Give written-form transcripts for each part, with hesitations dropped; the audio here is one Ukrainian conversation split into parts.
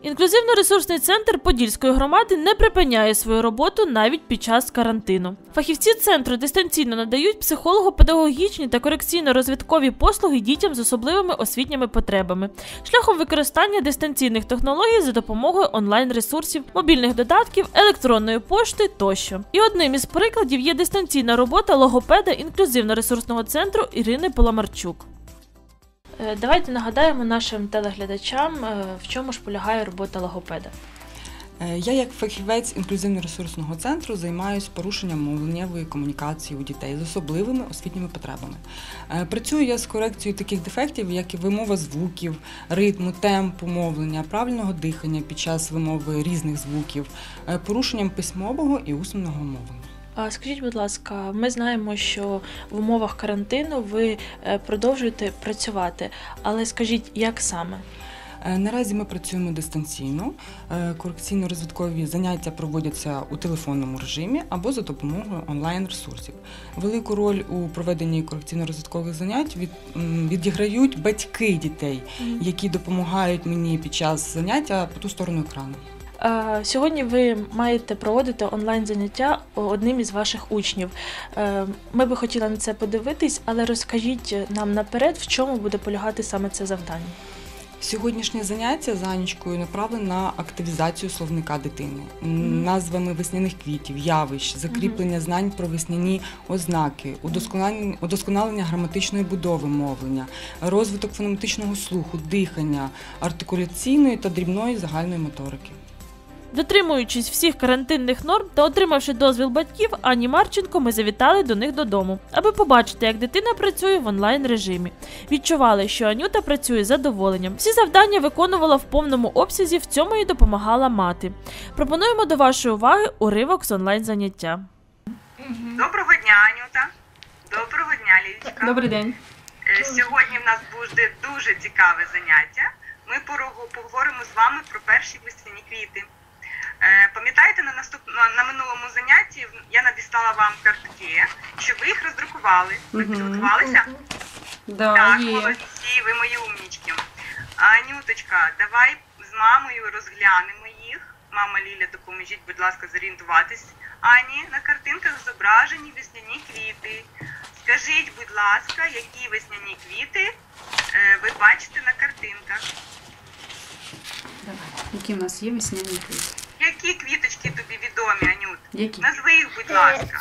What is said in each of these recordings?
Інклюзивно-ресурсний центр Подільської громади не припиняє свою роботу навіть під час карантину. Фахівці центру дистанційно надають психолого-педагогічні та корекційно-розвиткові послуги дітям з особливими освітніми потребами, шляхом використання дистанційних технологій за допомогою онлайн-ресурсів, мобільних додатків, електронної пошти тощо. І одним із прикладів є дистанційна робота логопеда інклюзивно-ресурсного центру Ірини Поломарчук. Давайте нагадаємо нашим телеглядачам, в чому ж полягає робота логопеда. Я як фахівець інклюзивно-ресурсного центру займаюся порушенням мовленнєвої комунікації у дітей з особливими освітніми потребами. Працюю я з корекцією таких дефектів, як і вимова звуків, ритму, темпу мовлення, правильного дихання під час вимови різних звуків, порушенням письмового і усного мовлення. Скажіть, будь ласка, ми знаємо, що в умовах карантину ви продовжуєте працювати, але скажіть, як саме? Наразі ми працюємо дистанційно. Корекційно-розвиткові заняття проводяться у телефонному режимі або за допомогою онлайн-ресурсів. Велику роль у проведенні корекційно-розвиткових занять відіграють батьки дітей, які допомагають мені під час заняття по ту сторону екрану. Сьогодні ви маєте проводити онлайн-заняття одним із ваших учнів. Ми би хотіли на це подивитись, але розкажіть нам наперед, в чому буде полягати саме це завдання. Сьогоднішнє заняття з Анічкою направлене на активізацію словника дитини, назвами весняних квітів, явищ, закріплення знань про весняні ознаки, удосконалення граматичної будови мовлення, розвиток фонетичного слуху, дихання, артикуляційної та дрібної загальної моторики. Дотримуючись всіх карантинних норм та отримавши дозвіл батьків, Ані Марченко, ми завітали до них додому, аби побачити, як дитина працює в онлайн-режимі. Відчували, що Анюта працює з задоволенням. Всі завдання виконувала в повному обсязі, в цьому їй допомагала мати. Пропонуємо до вашої уваги уривок з онлайн-заняття. Доброго дня, Анюта. Доброго дня, Лілічка. Добрий день. Сьогодні в нас буде дуже цікаве заняття. Ми поговоримо з вами про перші весняні квіти. Пам'ятаєте, на минулому занятті я надіслала вам картки, щоб ви їх роздрукували. Ви підготувалися? Так, молодці, ви мої умнічки. Анюточка, давай з мамою розглянемо їх. Мама Ліля, допоможіть, будь ласка, зорієнтуватись. Ані, на картинках зображені весняні квіти. Скажіть, будь ласка, які весняні квіти ви бачите на картинках? Які в нас є весняні квіти? Які квіточки тобі відомі, Анют? Які? Назви їх, будь ласка.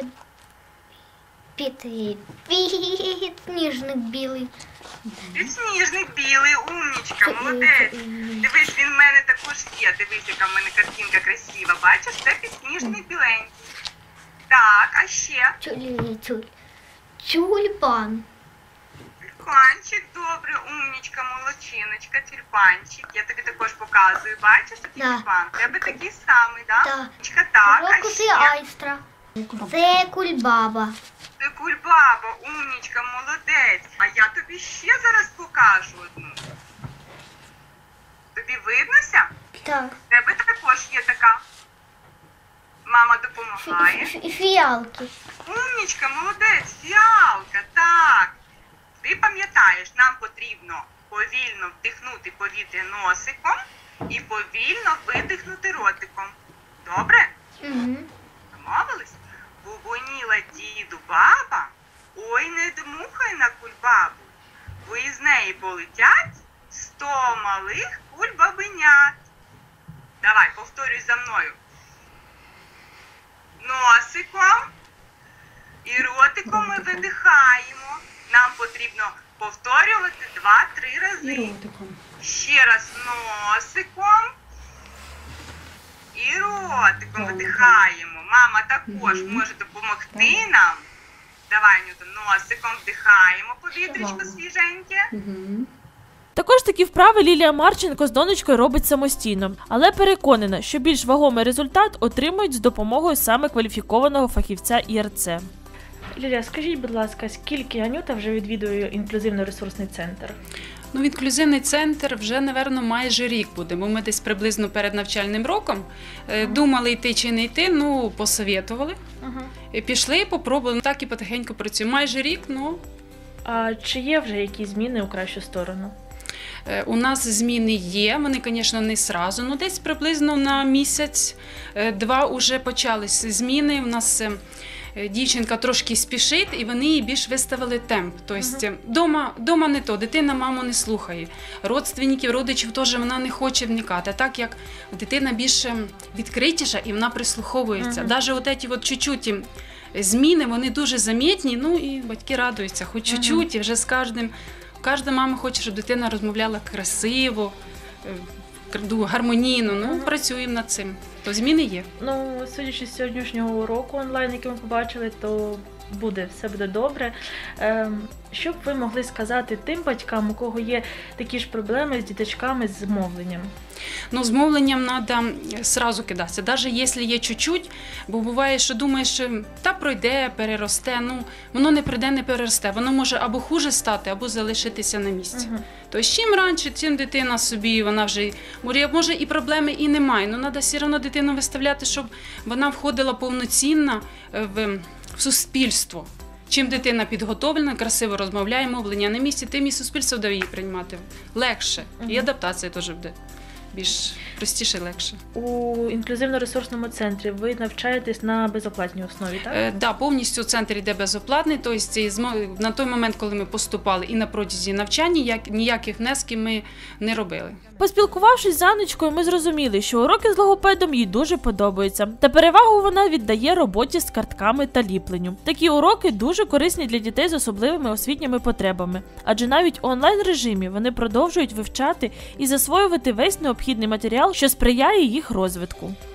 Підсніжник білий. Підсніжник білий, умнічка, молодець. Дивись, він в мене також є. Дивись, яка в мене картинка красива. Бачиш, це підсніжник біленький. Так, а ще? Тюльпан. Тюльпанчик, добре, умнічка, молодчиночка, тюльпанчик. Я тобі також показую. Бачиш, такий тюльпан? У тебе такий самий, так? Так, а ще? Айстра. Це кульбаба. Це кульбаба, умнічка, молодець. А я тобі ще зараз покажу одну. Тобі виднося? Так. У тебе також є така. Мама допомагає. Фіалки. Умнічка, молодець, фіалка, так. Ти пам'ятаєш, нам потрібно повільно вдихнути повітря носиком і повільно видихнути ротиком. Добре? Угу. Домовились? Бубоніла діду баба, ой, не дмухай на кульбабу, бо із неї полетять 100 малих кульбабенят. Давай, повторюй за мною. Носиком і ротиком ми видихаємо. Нам потрібно повторювати 2-3 рази. І ротиком. Ще раз носиком і ротиком видихаємо. Мама також може допомогти нам. Давай, Нюта, носиком вдихаємо повітрячко свіженьке. Також такі вправи Лілія Марченко з донечкою робить самостійно, але переконана, що більш вагомий результат отримують з допомогою саме кваліфікованого фахівця ІРЦ. Лілія, скажіть, будь ласка, скільки Анюта вже відвідує інклюзивно-ресурсний центр? Ну, інклюзивний центр вже, напевно, майже рік буде, бо ми десь приблизно перед навчальним роком думали йти чи не йти, ну, посовєтували, пішли, попробували, так і потихеньку працюємо. Майже рік, ну. А чи є вже якісь зміни у кращу сторону? У нас зміни є, вони, звісно, не зразу, але десь приблизно на місяць-два вже почалися зміни. У нас дівчинка трошки спішить, і вони їй більш виставили темп. Тобто, дома не то, дитина маму не слухає. Родственників, родичів теж вона не хоче вникати. Так як дитина більш відкритіша і вона прислуховується. Навіть от ці чуть-чуть зміни, вони дуже замітні, ну і батьки радуються, хоч чуть-чуть, і вже з кожним. Кожна мама хоче, щоб дитина розмовляла красиво, гармонійно. Ну, працюємо над цим. То зміни є. Ну, судячи з сьогоднішнього уроку онлайн, який ми побачили, то все буде добре. Що б ви могли сказати тим батькам, у кого є такі ж проблеми з діточками з мовленням? Ну, з мовленням треба одразу кидатися, навіть якщо є чуть-чуть, бо буває, що думаєш, що та пройде, переросте, ну, воно не пройде, не переросте, воно може або хуже стати, або залишитися на місці. Тобто, чим раніше, тим дитина собі, вона вже, може і проблеми і немає, але треба все одно дитину виставляти, щоб вона входила повноцінно в суспільство. Чим дитина підготовлена, красиво розмовляє, мовлення на місці, тим і суспільство буде її приймати легше. І адаптація теж буде більш простіше і легше. У інклюзивно-ресурсному центрі ви навчаєтесь на безоплатній основі, так? Так, повністю центр йде безоплатний, тобто на той момент, коли ми поступали і на протязі навчання, ніяких внесків ми не робили. Поспілкувавшись з Анночкою, ми зрозуміли, що уроки з логопедом їй дуже подобаються, та перевагу вона віддає роботі з картками та ліпленню. Такі уроки дуже корисні для дітей з особливими освітніми потребами, адже навіть у онлайн-режимі вони продовжують вивчати і засвоювати весь необхідний матеріал, що сприяє їх розвитку.